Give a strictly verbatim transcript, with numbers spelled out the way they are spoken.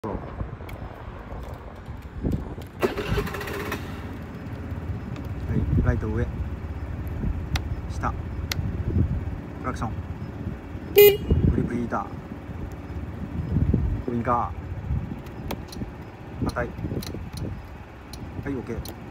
はい、ライト上下クラクショングリップヒーターウインカー反対はい OK。